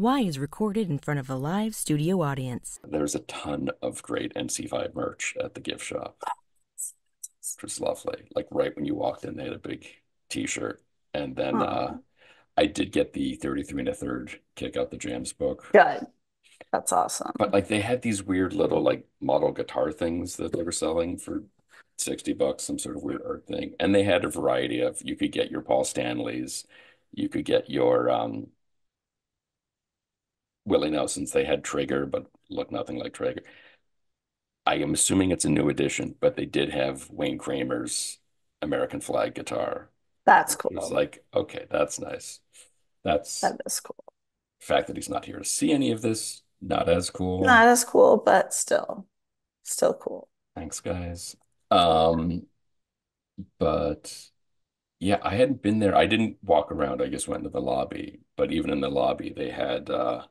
Why is recorded in front of a live studio audience. There's a ton of great NC5 merch at the gift shop, which was lovely. Like right when you walked in, they had a big t-shirt. And then Oh, I did get the 33 and a third Kick Out the Jams book. good. That's But awesome. like they had these weird little like model guitar things that they were selling for $60, some sort of weird art thing. And they had a variety of, you could get your Paul Stanleys, you could get your Willie Nelsons. They had Trigger, but looked nothing like Trigger. I am assuming it's a new edition, but they did have Wayne Kramer's American flag guitar. That's It was cool. like, okay, that's nice. That's That is cool. the fact that he's not here to see any of this, not as cool. Not as cool, but still cool. Thanks, guys. Um, but yeah, I hadn't been there. I didn't walk around, I just went into the lobby. But even in the lobby, they had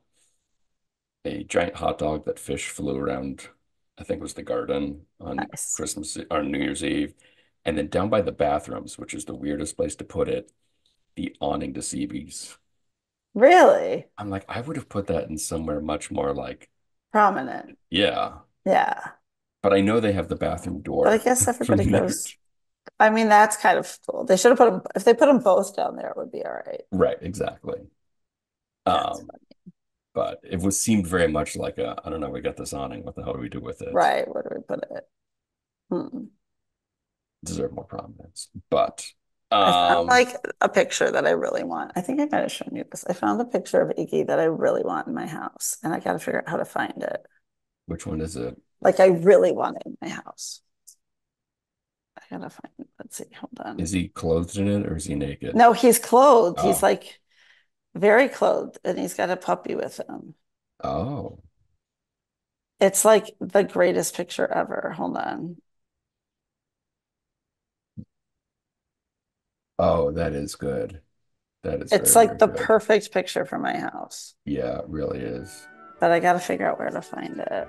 a giant hot dog that fish flew around, I think it was the garden on Nice. Christmas or New Year's Eve. And then down by the bathrooms, which is the weirdest place to put it, the awning to sea bees. Really I'm like, I would have put that in somewhere much more like, prominent. yeah. Yeah. But I know they have the bathroom But I door guess from everybody there. goes. I mean, that's kind of cool. They should have put them, if they put them both down there, it would be all right. Right, exactly. That's Um, funny. but it was seemed very much like a, I don't know, we got this awning. What the hell do we do with it? Right. Where do we put it? Hmm. Deserve more prominence. But I found um, like a picture that I really want. I think I might have shown you this. I found a picture of Iggy that I really want in my house, and I got to figure out how to find it. which one is it? Like I really want it in my house. I gotta find it. Let's see. Hold on. Is he clothed in it or is he naked? No, he's clothed. He's Oh, like very clothed, and he's got a puppy with him. oh, It's like the greatest picture ever. Hold on. oh, that is good. That is It's very, like very the good. perfect picture for my house, Yeah, it really is. but I gotta figure out where to find it.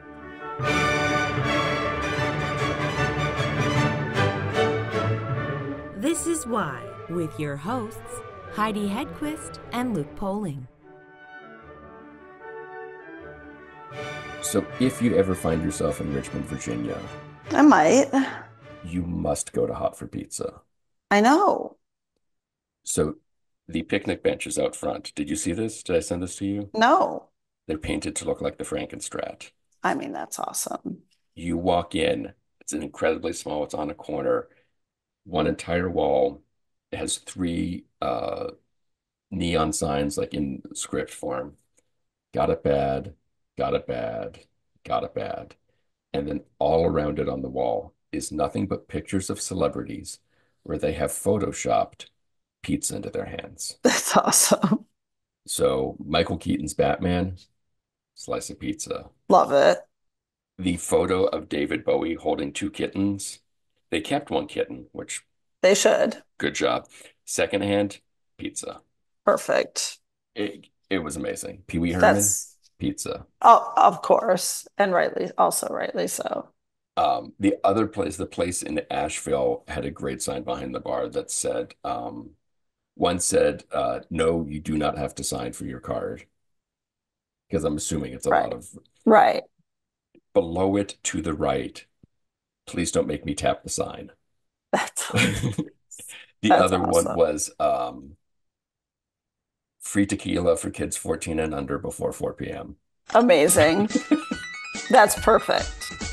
This is Why, with your hosts, Heidi Hedquist and Luke Poling. So if you ever find yourself in Richmond, Virginia, I might. you must go to Hot for Pizza. I know. So the picnic bench is out front. Did you see this? Did I send this to you? No. They're painted to look like the Frankenstrat. I mean, that's awesome. You walk in, it's an incredibly small, it's on a corner, one entire wall. It has three neon signs like in script form. Got it bad, got it bad, got it bad. And then all around it on the wall is nothing but pictures of celebrities where they have photoshopped pizza into their hands. That's awesome. So Michael Keaton's Batman, slice of pizza. Love it. The photo of David Bowie holding two kittens. They kept one kitten, which They should. good job. Secondhand pizza. Perfect. It was amazing. Pee Wee Herman That's pizza. oh, of course, and rightly so. The other place, the place in Asheville, had a great sign behind the bar that said, one said, no, you do not have to sign for your card. Because I'm assuming it's a lot Right. of Right. below it to the right. Please don't make me tap the sign. That's The that's other one awesome. was free tequila for kids 14 and under before 4 p.m. Amazing. That's perfect.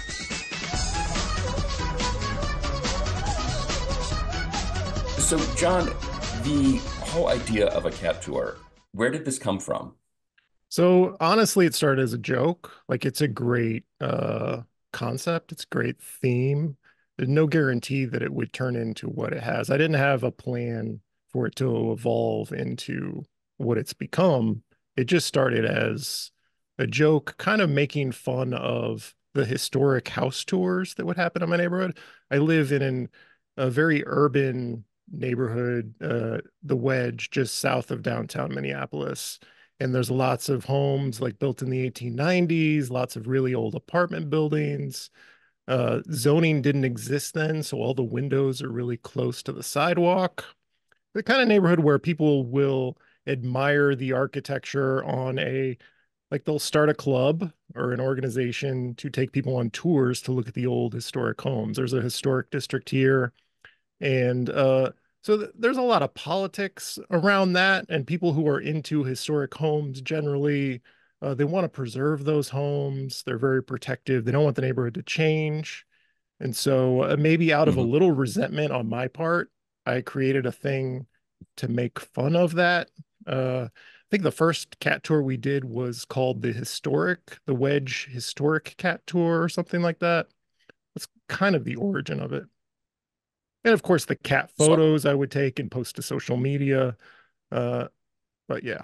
So, John, the whole idea of a cat tour, where did this come from? So honestly, it started as a joke. Like it's a great concept. It's a great theme. There's no guarantee that it would turn into what it has. I didn't have a plan for it to evolve into what it's become. It just started as a joke, kind of making fun of the historic house tours that would happen in my neighborhood. I live a very urban neighborhood, the Wedge, just south of downtown Minneapolis, and there's lots of homes like built in the 1890s, lots of really old apartment buildings. Zoning didn't exist then, so all the windows are really close to the sidewalk. The kind of neighborhood where people will admire the architecture on a like they'll start a club or an organization to take people on tours to look at the old historic homes. There's a historic district here, and there's a lot of politics around that, and people who are into historic homes generally they want to preserve those homes. They're very protective. They don't want the neighborhood to change. And so maybe out of a Mhm. little resentment on my part, I created a thing to make fun of that. I think the first cat tour we did was called the Wedge Historic Cat Tour or something like that. That's kind of the origin of it. And of course, the cat So photos I would take and post to social media. Uh, but yeah,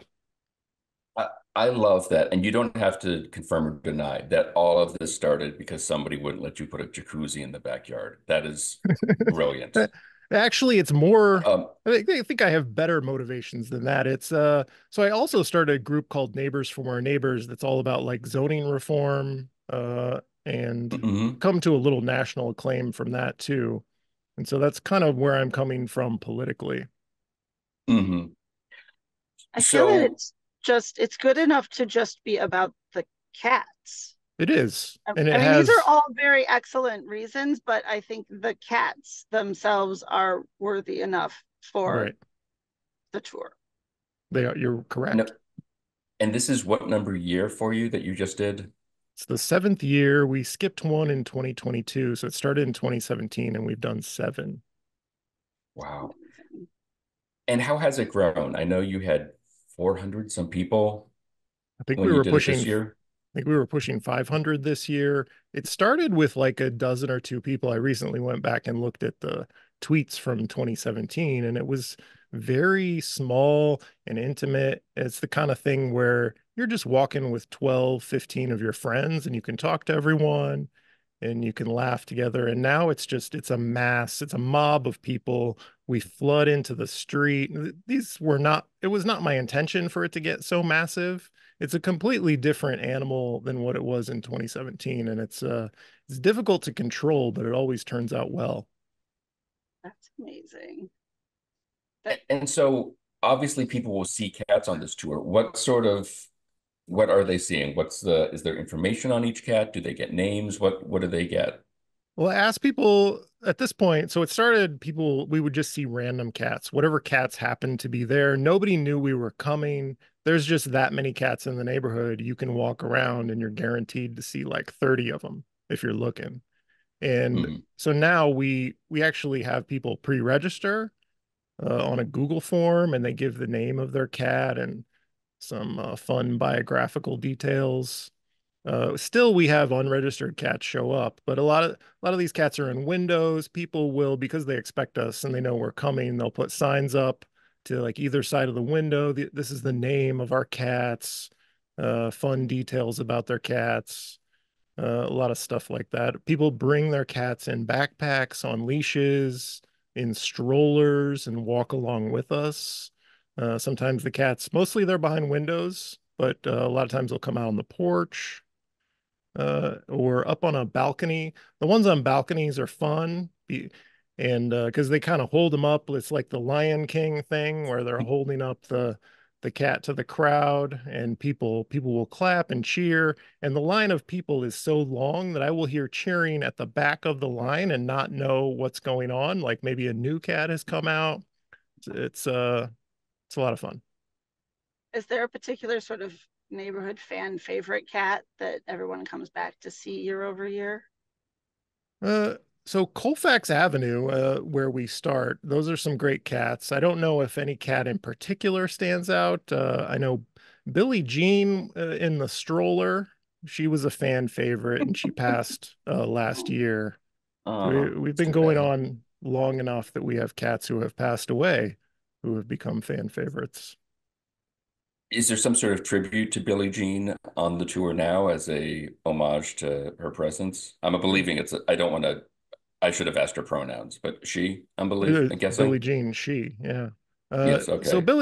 I love that. And you don't have to confirm or deny that all of this started because somebody wouldn't let you put a jacuzzi in the backyard. That is brilliant. actually, it's more. Um, I think I have better motivations than that. It's so I also started a group called Neighbors for More Neighbors that's all about like zoning reform, and mhm, come to a little national acclaim from that too. And so that's kind of where I'm coming from politically. mhm. I feel that So, it's good enough to just be about the cats. It is, and I it mean, these are has all very excellent reasons, but I think the cats themselves are worthy enough for right. the tour. You're no, correct. and this is what number year for you that you just did? It's the seventh year. We skipped one in 2022, so it started in 2017, and we've done seven. Wow. And how has it grown? I know you had 400 some people I think when we you were did it pushing this year. I think we were pushing 500 this year. It started with like a dozen or two people. I recently went back and looked at the tweets from 2017, and it was very small and intimate. It's the kind of thing where you're just walking with 12, 15 of your friends and you can talk to everyone and you can laugh together. And now it's a mass, it's a mob of people. We flood into the street. It was not my intention for it to get so massive. It's a completely different animal than what it was in 2017. And it's difficult to control, but it always turns out well. That's amazing. That And so obviously people will see cats on this tour. What are they seeing? Is there information on each cat? Do they get names? What do they get? Well, I asked people at this point. So it started, we would just see random cats, whatever cats happened to be there. Nobody knew we were coming. There's just that many cats in the neighborhood. You can walk around and you're guaranteed to see like 30 of them if you're looking. And Mhm. so now we actually have people pre-register on a Google form, and they give the name of their cat and some fun biographical details. Still, we have unregistered cats show up, but a lot of these cats are in windows. People will, because they expect us and they know we're coming, they'll put signs up to like either side of the window. This is the name of our cats, fun details about their cats, a lot of stuff like that. People bring their cats in backpacks, on leashes, in strollers, and walk along with us. Sometimes the cats, mostly they're behind windows, but a lot of times they'll come out on the porch or up on a balcony. The ones on balconies are fun, and because they kind of hold them up. It's like the Lion King thing where they're holding up the cat to the crowd, and people will clap and cheer. And the line of people is so long that I will hear cheering at the back of the line and not know what's going on. Like maybe a new cat has come out. It's uh it's a lot of fun. is there a particular sort of neighborhood fan favorite cat that everyone comes back to see year over year? Uh, so Colfax Avenue, where we start, those are some great cats. I don't know if any cat in particular stands out. I know Billie Jean in the stroller. She was a fan favorite, and she passed last Oh, year. So Oh, we've it's been too going bad. on long enough that we have cats who have passed away, who have become fan favorites. Is there some sort of tribute to Billie Jean on the tour now as a homage to her presence? I'm believing I don't want to, I should have asked her pronouns, but I'm Billie guessing. Jean, she, yeah. Yes, So okay.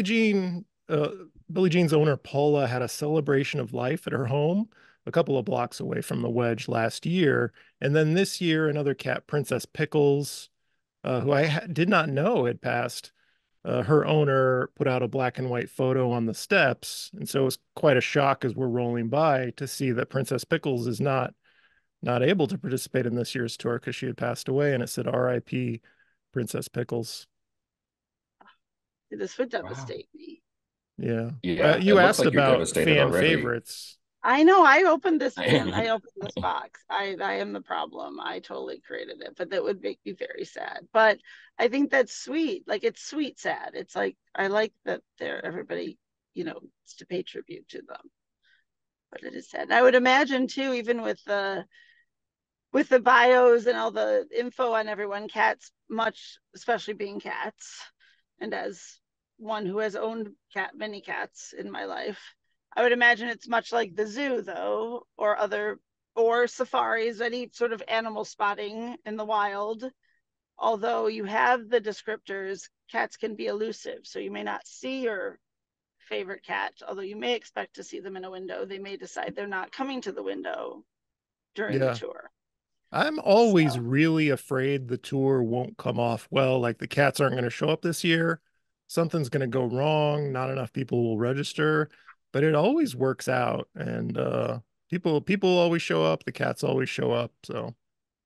Billie Jean's owner Paula had a celebration of life at her home a couple of blocks away from the Wedge last year, and then this year another cat, Princess Pickles, who did not know had passed. her owner put out a black and white photo on the steps, and so it was quite a shock as we're rolling by to see that Princess Pickles is not able to participate in this year's tour because she had passed away, and it said R.I.P. Princess Pickles. This would Wow. devastate me. Yeah. Yeah, it You looks asked like you're about devastated fan already. favorites. I know I opened this box. I am the problem. I totally created it, but that would make me very sad. But I think that's sweet. Like it's sweet sad. It's like I like that everybody, to pay tribute to them. But it is sad. And I would imagine too, even with the bios and all the info on everyone, cats much, especially being cats, and as one who has owned many cats in my life, I would imagine it's much like the zoo, though, or safaris, any sort of animal spotting in the wild. Although you have the descriptors, cats can be elusive, so you may not see your favorite cat, although you may expect to see them in a window. They may decide they're not coming to the window during the Yeah. tour. I'm always So, really afraid the tour won't come off well. Like the cats aren't going to show up this year. Something's going to go wrong. Not enough people will register, but it always works out. And people always show up. The cats always show up. So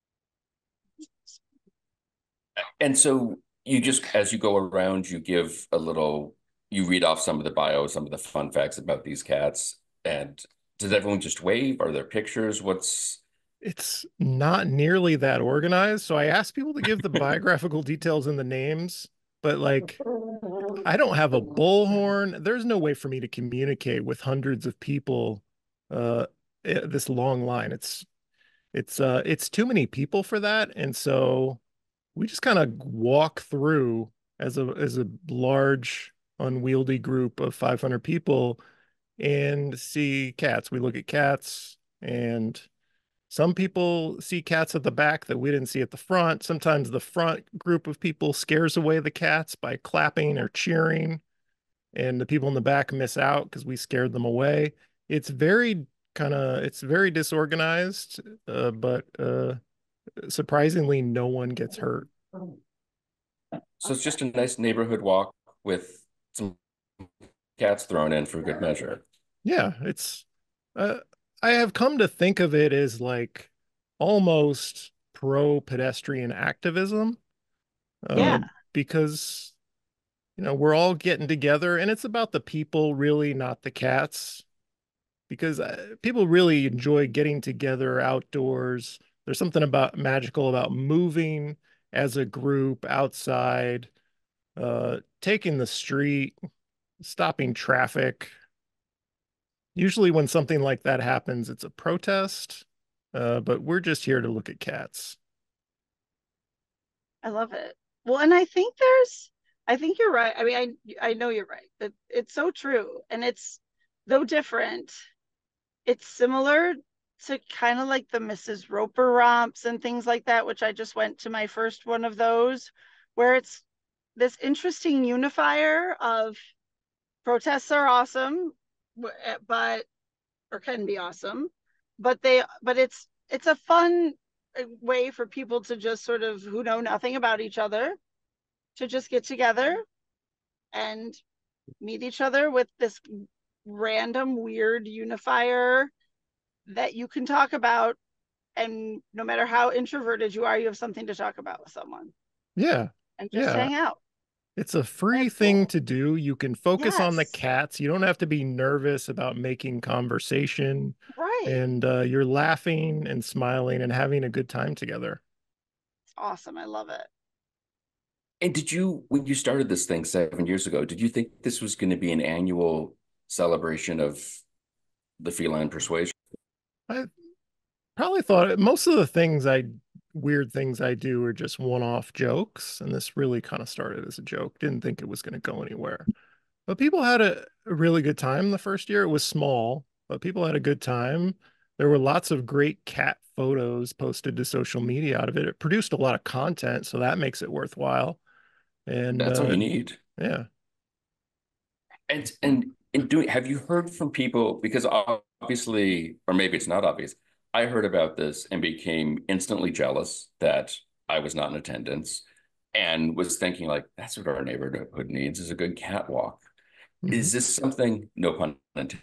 And so you just, as you go around, you read off some of the bios, some of the fun facts about these cats. And does everyone just wave? Are there pictures? it's not nearly that organized. So I asked people to give the biographical details and the names, but like I don't have a bullhorn. There's no way for me to communicate with hundreds of people this long line. It's too many people for that. And so we just kind of walk through as a large unwieldy group of 500 people and see cats. We look at cats, and some people see cats at the back that we didn't see at the front. Sometimes the front group of people scares away the cats by clapping or cheering, and the people in the back miss out because we scared them away. It's very disorganized, but surprisingly, no one gets hurt. So it's just a nice neighborhood walk with some cats thrown in for good measure. Yeah, uh, I have come to think of it as like almost pro pedestrian activism, yeah, uh, because we're all getting together, and it's about the people, really, not the cats. Because people really enjoy getting together outdoors. There's something about magical about moving as a group outside, taking the street, stopping traffic. Usually, when something like that happens, it's a protest, but we're just here to look at cats. I love it. Well, and I think you're right. I mean, I know you're right. That it's so true, and it's though different. It's similar to kind of like the Mrs. Roper romps and things like that, which I just went to my first one of those, where it's this interesting unifier of protests are awesome, but or can be awesome, but it's a fun way for people to just sort of who know nothing about each other to just get together and meet each other with this random weird unifier that you can talk about, and no matter how introverted you are, you have something to talk about with someone Yeah, and just yeah. hang out. It's a free That's thing cool. to do. You can focus on the Yes, cats. You don't have to be nervous about making conversation, right. and you're laughing and smiling and having a good time together. It's awesome. I love it. And when you started this thing 7 years ago, did you think this was going to be an annual celebration of the feline persuasion? I probably thought most of the weird things I do are just one-off jokes, and this really kind of started as a joke. Didn't think it was going to go anywhere. But people had a really good time the first year. It was small, but people had a good time. There were lots of great cat photos posted to social media out of it. It produced a lot of content, so that makes it worthwhile. And That's all you need. yeah, Have you heard from people? Because obviously, or maybe it's not obvious, I heard about this and became instantly jealous that I was not in attendance. and was thinking like, that's what our neighborhood needs is a good cat walk. Mhm. Is this something, no pun intended,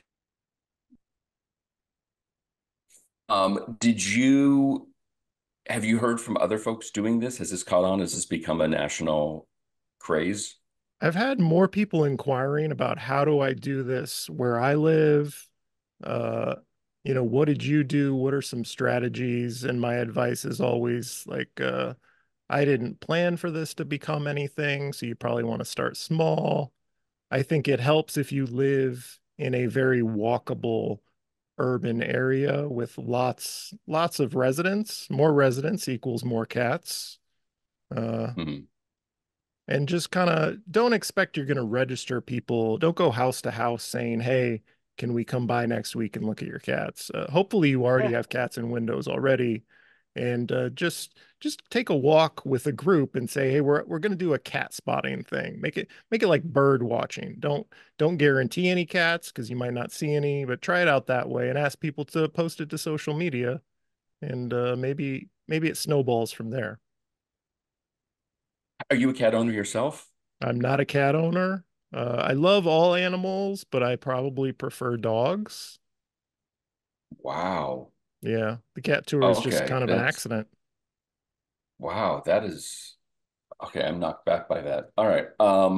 did you have you heard from other folks doing this? Has this caught on? Has this become a national craze? I've had more people inquiring about how do I do this where I live? Uh, what did you do? What are some strategies? And my advice is always like, I didn't plan for this to become anything, so you probably want to start small. I think it helps if you live in a very walkable urban area with lots of residents. More residents equals more cats. Uh, Mhm. and just kind of don't expect you're going to register people. Don't go house to house saying, "Hey, can we come by next week and look at your cats?" Hopefully, you already Yeah. have cats in windows already, and just take a walk with a group and say, "Hey, we're going to do a cat spotting thing. Make it like bird watching. Don't guarantee any cats because you might not see any, but try it out that way and ask people to post it to social media, and maybe it snowballs from there." Are you a cat owner yourself? I'm not a cat owner. I love all animals, but I probably prefer dogs. Wow. Yeah, the cat tour is just Okay. kind of an That's accident. wow. That is okay. I'm knocked back by that. All right.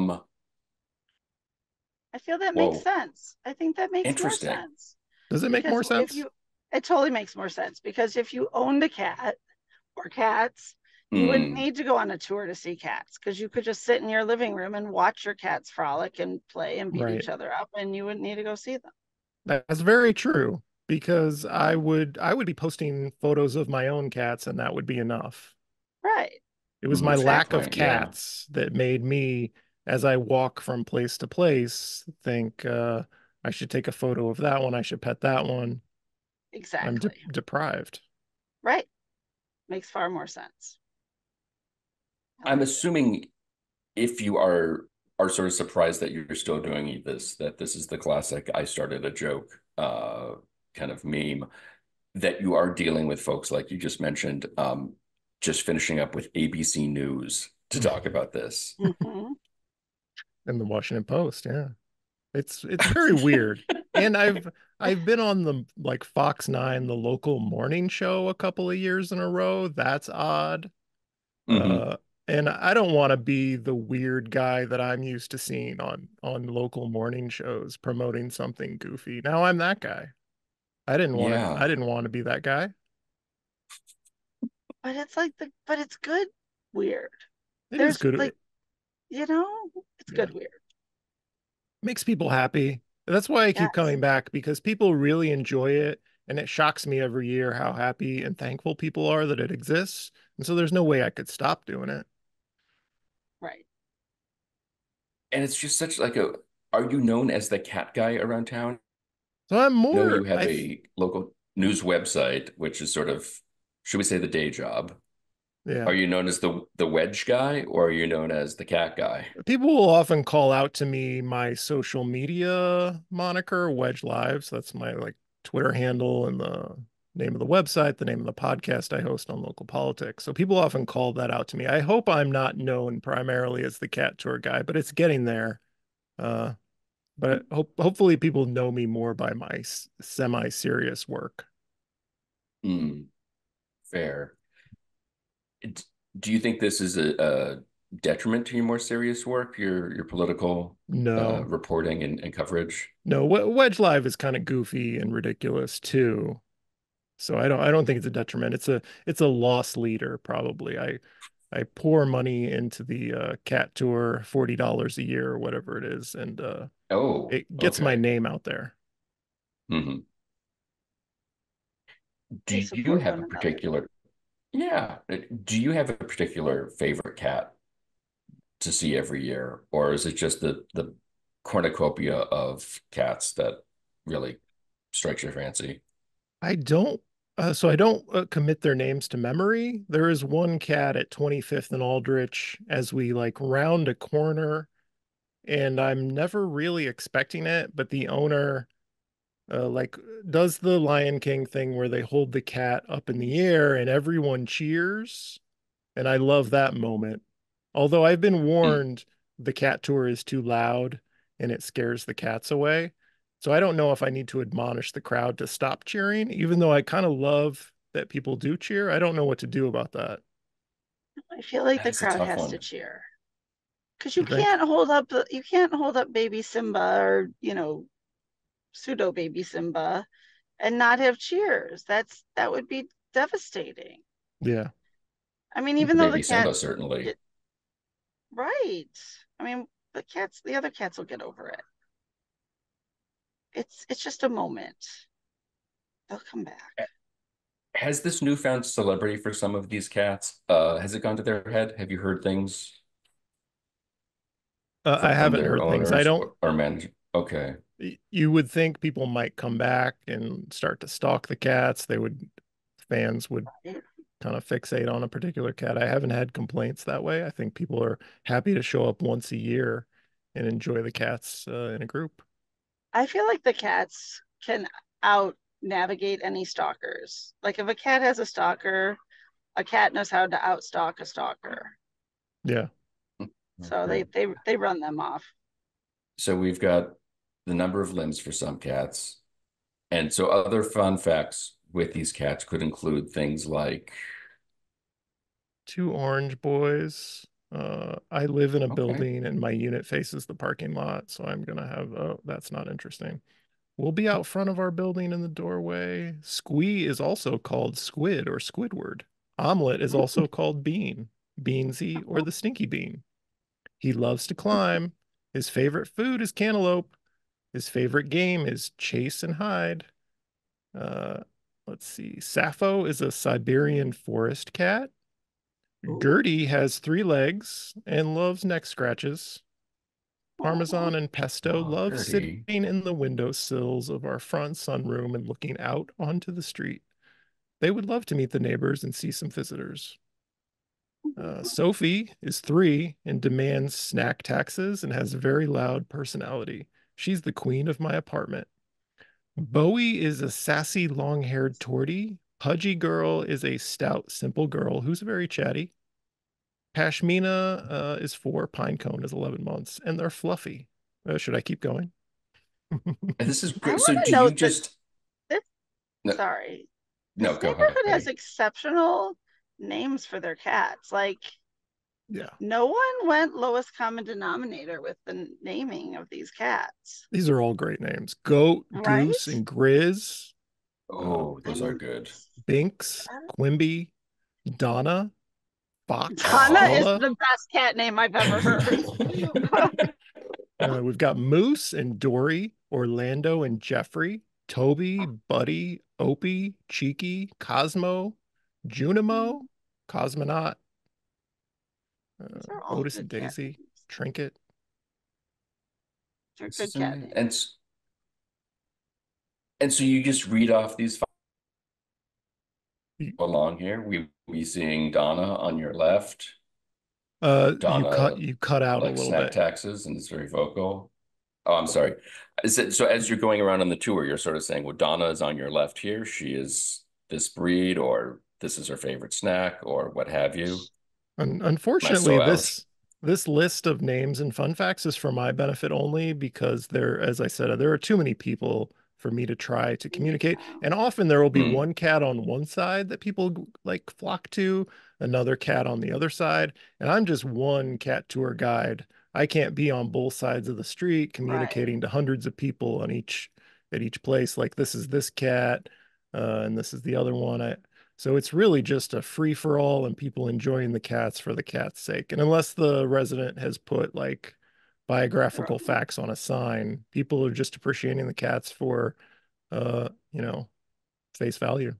I feel that makes Whoa. sense. I think that makes more Interesting. sense Does it make because more if sense? you, it totally makes more sense because if you owned a cat or cats, you wouldn't Hmm. need to go on a tour to see cats because you could just sit in your living room and watch your cats frolic and play and beat Right. each other up, and you wouldn't need to go see them. That's very true because I would be posting photos of my own cats and that would be enough. Right. It was my That's a good lack of Exactly. point. Yeah. cats that made me, as I walk from place to place, think I should take a photo of that one. I should pet that one. I'm Exactly. deprived. Right. Makes far more sense. I I'm like it. assuming if you are sort of surprised that you're still doing this, that this is the classic I started a joke kind of meme, that you are dealing with folks like you just mentioned, just finishing up with ABC News to talk about this. Mm-hmm. In the Washington Post, yeah. It's very weird. And I've been on the like Fox 9, the local morning show a couple of years in a row. That's odd. Hmm. Uh and I don't want to be the weird guy that I'm used to seeing on local morning shows promoting something goofy. Now I'm that guy. I Yeah, didn't want to be that guy. But it's like but it's good weird. It is There's good. like, you know, it's Yeah. good weird. Makes people happy. That's why I keep Yes. coming back because people really enjoy it. And it shocks me every year how happy and thankful people are that it exists. And so there's no way I could stop doing it. Right. and it's just such like a. Are you known as the cat guy around town? So I'm I know you more, have a local news website, which is sort of, should we say, the day job. yeah. Are you known as the Wedge guy, or are you known as the cat guy? People will often call out to me my social media moniker, Wedge Lives. That's my like Twitter handle and the name of the website, the name of the podcast I host on local politics. So people often call that out to me. I hope I'm not known primarily as the cat tour guy, but it's getting there. Uh, but hopefully people know me more by my semi-serious work. Hmm, fair. It- Do you think this is a detriment to your more serious work, your political No, reporting and coverage? no, Wedge Live is kind of goofy and ridiculous too. So I don't think it's a detriment. It's a loss leader probably. I pour money into the cat tour, $40 a year or whatever it is, and Oh, it gets my okay. name out there. Hmm. Do They you support have one a another. particular, yeah, do you have a particular favorite cat to see every year, or is it just the cornucopia of cats that really strikes your fancy? I don't so I don't commit their names to memory. There is one cat at 25th and Aldrich as we like round a corner, and I'm never really expecting it, but the owner like does the Lion King thing where they hold the cat up in the air and everyone cheers. And I love that moment. Although I've been warned the cat tour is too loud and it scares the cats away. So I don't know if I need to admonish the crowd to stop cheering, even though I kind of love that people do cheer. I don't know what to do about that. I feel like the That's a crowd tough has to one. cheer because You think? you can't hold up baby Simba or pseudo baby Simba and not have cheers. That would be devastating. Yeah. I mean, even though the Baby cat Simba, certainly. get right. I mean, the other cats will get over it. It's just a moment. They'll come back. Has this newfound celebrity for some of these cats, has it gone to their head? Have you heard things I from haven't their heard things. I owners don't, or managers? Okay. you would think people might come back and start to stalk the cats. Fans would Right? kind of fixate on a particular cat. I haven't had complaints that way. I think people are happy to show up once a year and enjoy the cats in a group. I feel like the cats can out navigate any stalkers. Like if a cat has a stalker, a cat knows how to outstalk a stalker. Yeah. So Okay. they run them off. So we've got the number of limbs for some cats. And so other fun facts with these cats could include things like, Two orange boys. I live in a okay, building and my unit faces the parking lot, so I'm gonna have, oh, that's not interesting. We'll be out front of our building in the doorway. Squee is also called squid or Squidward. Omelet is also called bean, Beansy, or the stinky bean. He loves to climb. His favorite food is cantaloupe. His favorite game is chase and hide. Uh, let's see. Sappho is a Siberian forest cat. Ooh. Gertie has three legs and loves neck scratches. Aw. Parmesan and Pesto oh, love sitting Gertie. in the window sills of our front sunroom and looking out onto the street. They would love to meet the neighbors and see some visitors. Sophie is three and demands snack taxes and has a very loud personality. She's the queen of my apartment. Bowie is a sassy, long haired tortie. Pudgy Girl is a stout, simple girl who's very chatty. Pashmina is four. Pinecone is 11 months, and they're fluffy. Should I keep going? And this is I great. So want to do you note that just, this no, sorry. no, This go ahead, neighborhood has honey. exceptional names for their cats. Like Yeah. no one went lowest common denominator with the naming of these cats. These are all great names. Goat, Goose, Right? and Grizz, uh, Oh, I those are mean, good. Binks, Quimby, Donna, Fox, Donna is Oh, Paula. the best cat name I've ever heard. We've got Moose and Dory, Orlando and Jeffrey, Toby, Buddy, Opie, Cheeky, Cosmo, Junimo, Cosmonaut, These are all Otis and good cat Daisy, names. Trinket. They're this is good cat amazing. names. And so you just read off these You, along here. We seeing Donna on your left. you cut Donna you cut out a like little snack bit. taxes and is very vocal. Oh, I'm sorry. So as you're going around on the tour, you're sort of saying, well, Donna is on your left here. She is this breed, or this is her favorite snack, or what have you. Am I Unfortunately, so out? this list of names and fun facts is for my benefit only because there, as I said, there are too many people for me to try to communicate. Yeah. And often there will be Hmm. one cat on one side that people like flock to, another cat on the other side, and I'm just one cat tour guide. I can't be on both sides of the street Right. communicating to hundreds of people on each at each place. Like this is this cat, and this is the other one. So it's really just a free for all and people enjoying the cats for the cat's sake. And unless the resident has put like biographical Right. facts on a sign, people are just appreciating the cats for you know, face value.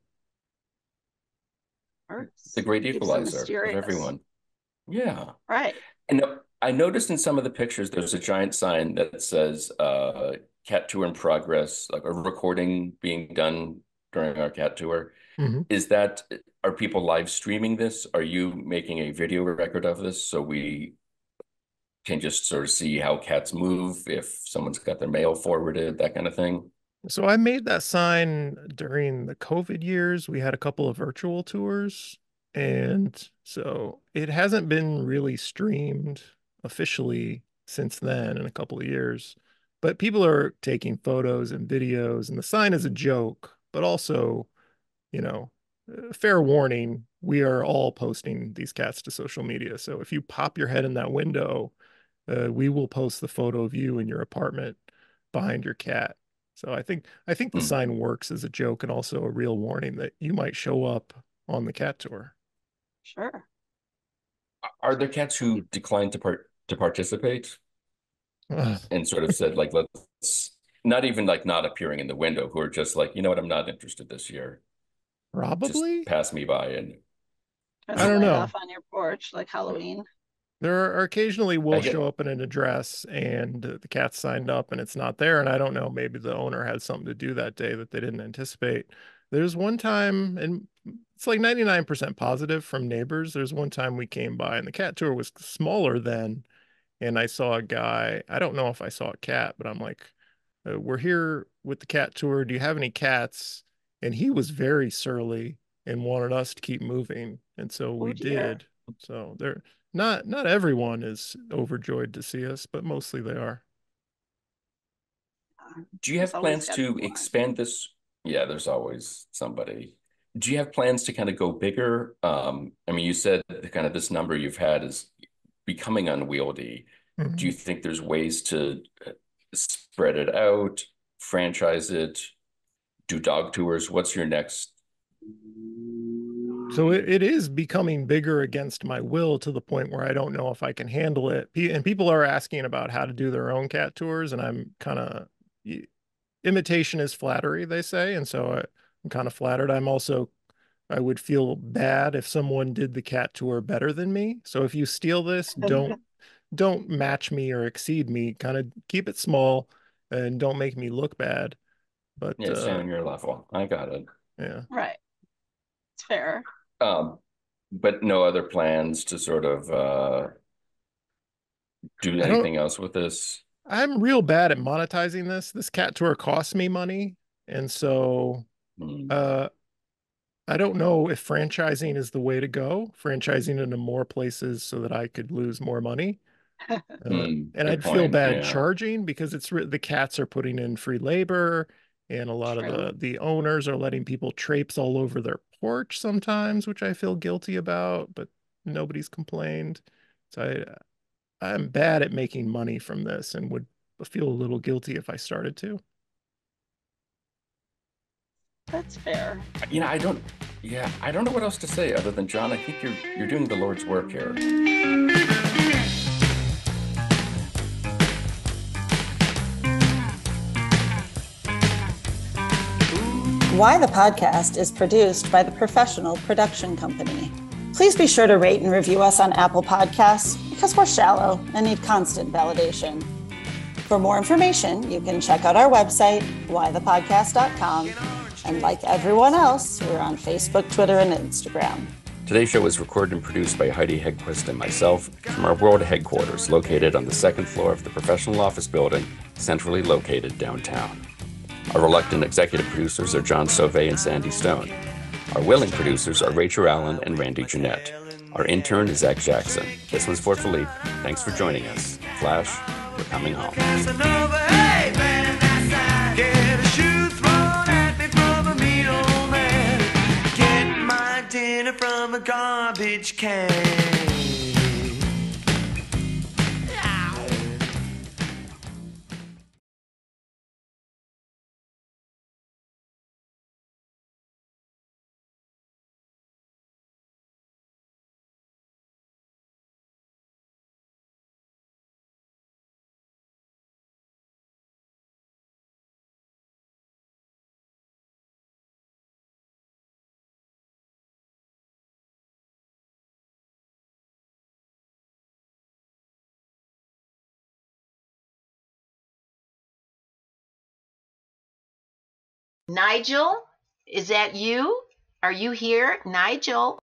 Or The great keeps them equalizer of mysterious. everyone. Yeah. Right. And I noticed in some of the pictures, there's a giant sign that says cat tour in progress, like a recording being done during our cat tour. Mhm. Is that, are people live streaming this? Are you making a video record of this so we can just sort of see how cats move, if someone's got their mail forwarded, that kind of thing? So I made that sign during the COVID years. We had a couple of virtual tours. And so it hasn't been really streamed officially since then in a couple of years. But people are taking photos and videos, and the sign is a joke, but also, you know, fair warning, we are all posting these cats to social media. So if you pop your head in that window, we will post the photo of you in your apartment behind your cat. So I think the Hmm. sign works as a joke and also a real warning that you might show up on the cat tour. Sure. Are there cats who declined to participate and sort of said like let's not even like not appearing in the window, who are just like, you know what, I'm not interested this year. Just Probably. pass me by and Spend I the don't night know. off on your porch like Halloween. There are occasionally I will get show up in an address and the cat signed up and it's not there. And I don't know, maybe the owner had something to do that day that they didn't anticipate. There's one time, and it's like 99% positive from neighbors. There's one time we came by and the cat tour was smaller then. And I saw a guy, I don't know if I saw a cat, but I'm like, we're here with the cat tour. Do you have any cats? And he was very surly and wanted us to keep moving. And so Oh we dear. did. So they're not everyone is overjoyed to see us, but mostly they are. Do you There's have always plans got to be to one. expand this? Yeah, there's always somebody. Do you have plans to kind of go bigger? I mean, you said the kind of this number you've had is becoming unwieldy. Do you Mhm. think there's ways to spread it out, franchise it, do dog tours? What's your next? So it is becoming bigger against my will to the point where I don't know if I can handle it. And people are asking about how to do their own cat tours, and I'm kind of imitation is flattery, they say, and so I'm kind of flattered. I would feel bad if someone did the cat tour better than me. So if you steal this, don't match me or exceed me. Kind of keep it small and don't make me look bad. But Yeah, stay on your level. I got it. yeah, Right. It's fair. Um, but no other plans to sort of do I don't. anything else with this? I'm real bad at monetizing this. This cat tour costs me money, and so Hmm. uh, I don't know if franchising is the way to go. Franchising into more places so that I could lose more money. And Good I'd feel point. bad Yeah. charging because the cats are putting in free labor, and a lot of True. the owners are letting people traipse all over their porch sometimes, which I feel guilty about, but nobody's complained. So I'm bad at making money from this and would feel a little guilty if I started to. That's fair. You know, I don't know what else to say other than John, I think you're doing the Lord's work here. Why the Podcast is produced by the Professional Production Company. Please be sure to rate and review us on Apple Podcasts because we're shallow and need constant validation. For more information, you can check out our website, whythepodcast.com, and like everyone else, we're on Facebook, Twitter, and Instagram. Today's show was recorded and produced by Heidi Hegquist and myself from our world headquarters located on the second floor of the professional office building, centrally located downtown. Our reluctant executive producers are John Sauvé and Sandy Stone. Our willing producers are Rachel Allen and Randy Jeanette. Our intern is Zach Jackson. This one's for Philippe. Thanks for joining us. Flash, we're coming home. Get a shoe thrown at me from a mean old man. Get my dinner from a garbage can. Nigel, is that you? Are you here, Nigel?